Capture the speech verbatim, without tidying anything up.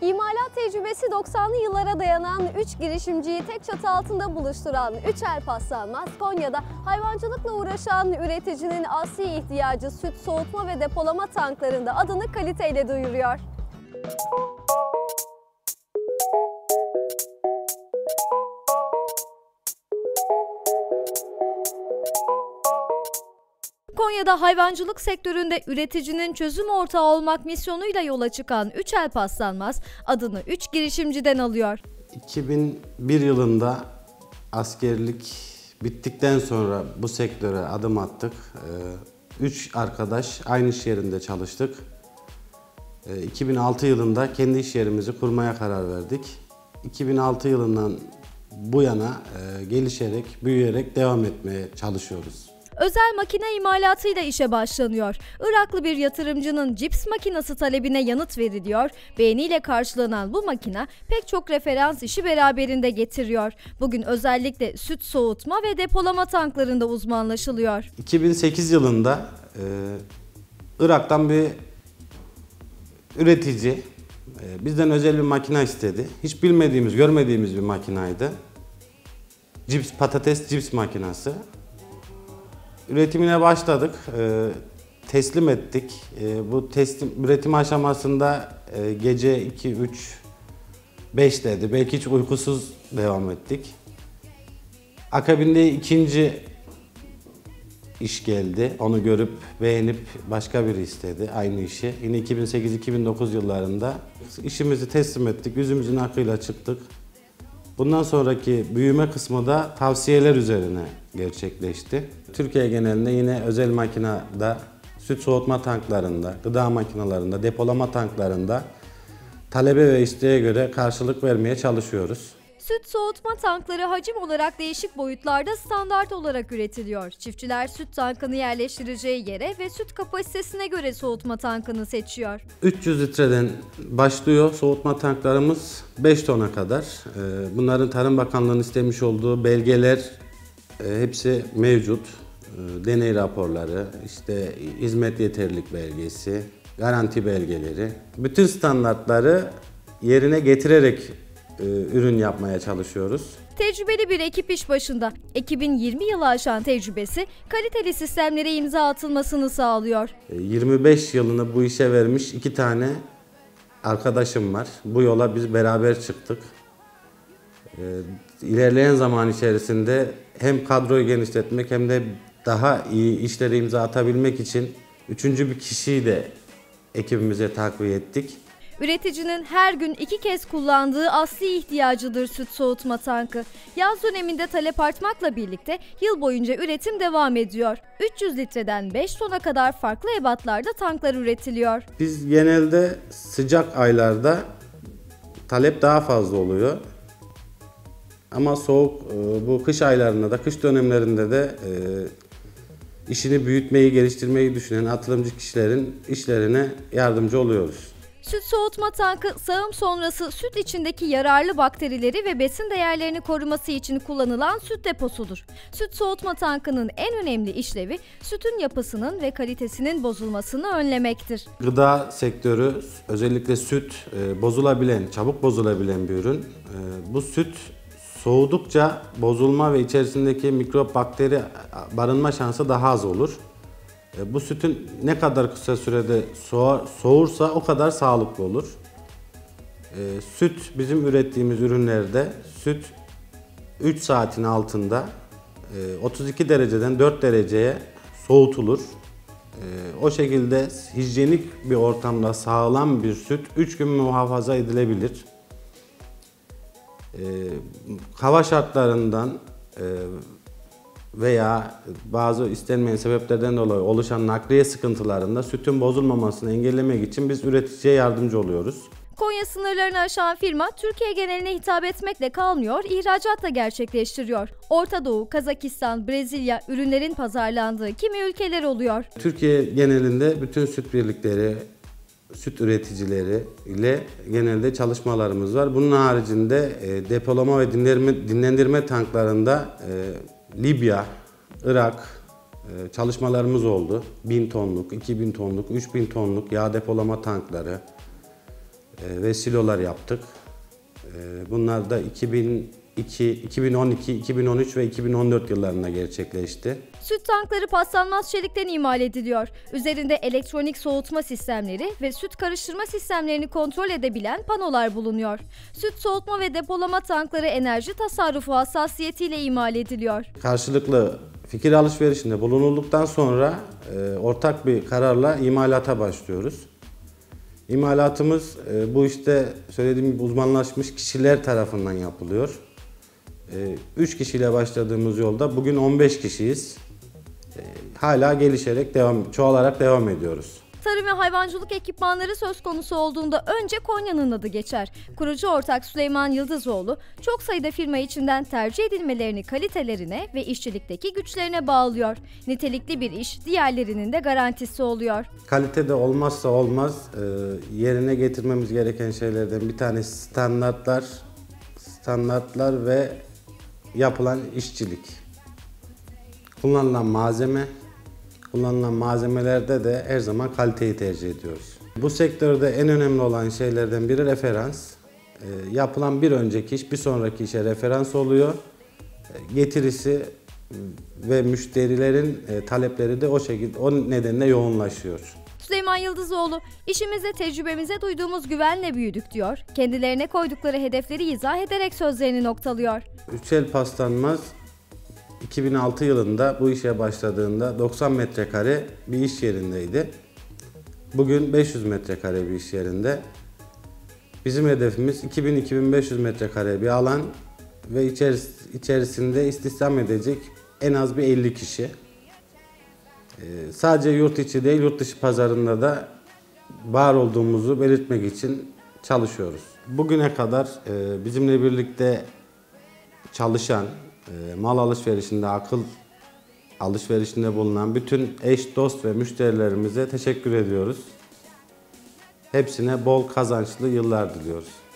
İmalat tecrübesi doksanlı yıllara dayanan üç girişimciyi tek çatı altında buluşturan Üçel Paslanmaz, Konya'da hayvancılıkla uğraşan üreticinin asli ihtiyacı süt soğutma ve depolama tanklarında adını kaliteyle duyuruyor. Konya'da hayvancılık sektöründe üreticinin çözüm ortağı olmak misyonuyla yola çıkan Üçel Paslanmaz adını üç girişimciden alıyor. iki bin bir yılında askerlik bittikten sonra bu sektöre adım attık. Üç arkadaş aynı iş yerinde çalıştık. iki bin altı yılında kendi iş yerimizi kurmaya karar verdik. iki bin altı yılından bu yana gelişerek, büyüyerek devam etmeye çalışıyoruz. Özel makine imalatıyla işe başlanıyor. Iraklı bir yatırımcının cips makinesi talebine yanıt veriliyor. Beğeniyle karşılanan bu makine pek çok referans işi beraberinde getiriyor. Bugün özellikle süt soğutma ve depolama tanklarında uzmanlaşılıyor. iki bin sekiz yılında e, Irak'tan bir üretici e, bizden özel bir makine istedi. Hiç bilmediğimiz, görmediğimiz bir makinaydı. Cips, patates cips makinesi. Üretimine başladık, e, teslim ettik. E, bu teslim üretim aşamasında e, gece iki, üç, beş dedi. Belki hiç uykusuz devam ettik. Akabinde ikinci iş geldi. Onu görüp beğenip başka biri istedi aynı işi. Yine iki bin sekiz iki bin dokuz yıllarında işimizi teslim ettik. Yüzümüzün akıyla çıktık. Bundan sonraki büyüme kısmı da tavsiyeler üzerine gerçekleşti. Türkiye genelinde yine özel makinede, süt soğutma tanklarında, gıda makinelerinde, depolama tanklarında talebe ve isteğe göre karşılık vermeye çalışıyoruz. Süt soğutma tankları hacim olarak değişik boyutlarda standart olarak üretiliyor. Çiftçiler süt tankını yerleştireceği yere ve süt kapasitesine göre soğutma tankını seçiyor. üç yüz litreden başlıyor soğutma tanklarımız beş tona kadar. Bunların Tarım Bakanlığı'nın istemiş olduğu belgeler hepsi mevcut. Deney raporları, işte hizmet yeterlilik belgesi, garanti belgeleri. Bütün standartları yerine getirerek ürün yapmaya çalışıyoruz. Tecrübeli bir ekip iş başında. Ekibin yirmi yılı aşan tecrübesi kaliteli sistemlere imza atılmasını sağlıyor. yirmi beş yılını bu işe vermiş iki tane arkadaşım var. Bu yola biz beraber çıktık. İlerleyen zaman içerisinde hem kadroyu genişletmek hem de daha iyi işlere imza atabilmek için üçüncü bir kişiyi de ekibimize takviye ettik. Üreticinin her gün iki kez kullandığı asli ihtiyacıdır süt soğutma tankı. Yaz döneminde talep artmakla birlikte yıl boyunca üretim devam ediyor. üç yüz litreden beş tona kadar farklı ebatlarda tanklar üretiliyor. Biz genelde sıcak aylarda talep daha fazla oluyor. Ama soğuk, bu kış aylarında da, kış dönemlerinde de işini büyütmeyi, geliştirmeyi düşünen atılımcı kişilerin işlerine yardımcı oluyoruz. Süt soğutma tankı sağım sonrası süt içindeki yararlı bakterileri ve besin değerlerini koruması için kullanılan süt deposudur. Süt soğutma tankının en önemli işlevi sütün yapısının ve kalitesinin bozulmasını önlemektir. Gıda sektörü özellikle süt bozulabilen, çabuk bozulabilen bir ürün. Bu süt soğudukça bozulma ve içerisindeki mikrop, bakteri barınma şansı daha az olur. Bu sütün ne kadar kısa sürede soğursa o kadar sağlıklı olur. Süt bizim ürettiğimiz ürünlerde süt üç saatin altında otuz iki dereceden dört dereceye soğutulur. O şekilde hijyenik bir ortamda sağlam bir süt üç gün muhafaza edilebilir. Hava şartlarından veya bazı istenmeyen sebeplerden dolayı oluşan nakliye sıkıntılarında sütün bozulmamasını engellemek için biz üreticiye yardımcı oluyoruz. Konya sınırlarını aşan firma Türkiye geneline hitap etmekle kalmıyor, ihracat da gerçekleştiriyor. Orta Doğu, Kazakistan, Brezilya ürünlerin pazarlandığı kimi ülkeler oluyor. Türkiye genelinde bütün süt birlikleri, süt üreticileri ile genelde çalışmalarımız var. Bunun haricinde e, depolama ve dinlendirme, dinlendirme tanklarında e, Libya, Irak e, çalışmalarımız oldu. bin tonluk, iki bin tonluk, üç bin tonluk yağ depolama tankları, e, e, ve silolar yaptık. E, bunlar da iki bin iki, iki bin on iki, iki bin on üç ve iki bin on dört yıllarında gerçekleşti. Süt tankları paslanmaz çelikten imal ediliyor. Üzerinde elektronik soğutma sistemleri ve süt karıştırma sistemlerini kontrol edebilen panolar bulunuyor. Süt soğutma ve depolama tankları enerji tasarrufu hassasiyetiyle imal ediliyor. Karşılıklı fikir alışverişinde bulunulduktan sonra e, ortak bir kararla imalata başlıyoruz. İmalatımız e, bu işte söylediğim gibi uzmanlaşmış kişiler tarafından yapılıyor. üç kişiyle başladığımız yolda bugün on beş kişiyiz. Hala gelişerek, devam, çoğalarak devam ediyoruz. Tarım ve hayvancılık ekipmanları söz konusu olduğunda önce Konya'nın adı geçer. Kurucu ortak Süleyman Yıldızoğlu çok sayıda firma içinden tercih edilmelerini kalitelerine ve işçilikteki güçlerine bağlıyor. Nitelikli bir iş diğerlerinin de garantisi oluyor. Kalitede olmazsa olmaz, yerine getirmemiz gereken şeylerden bir tanesi standartlar, standartlar ve yapılan işçilik. Kullanılan malzeme, kullanılan malzemelerde de her zaman kaliteyi tercih ediyoruz. Bu sektörde en önemli olan şeylerden biri referans. E, yapılan bir önceki iş bir sonraki işe referans oluyor. E, getirisi ve müşterilerin e, talepleri de o şekilde, o nedenle yoğunlaşıyor. Süleyman Yıldızoğlu, işimize tecrübemize duyduğumuz güvenle büyüdük diyor. Kendilerine koydukları hedefleri izah ederek sözlerini noktalıyor. Üçel Paslanmaz iki bin altı yılında bu işe başladığında doksan metrekare bir iş yerindeydi. Bugün beş yüz metrekare bir iş yerinde. Bizim hedefimiz iki bin iki bin beş yüz metrekare bir alan ve içerisinde istihdam edecek en az bir elli kişi. Ee, sadece yurt içi değil, yurt dışı pazarında da var olduğumuzu belirtmek için çalışıyoruz. Bugüne kadar e, bizimle birlikte çalışan, e, mal alışverişinde, akıl alışverişinde bulunan bütün eş, dost ve müşterilerimize teşekkür ediyoruz. Hepsine bol kazançlı yıllar diliyoruz.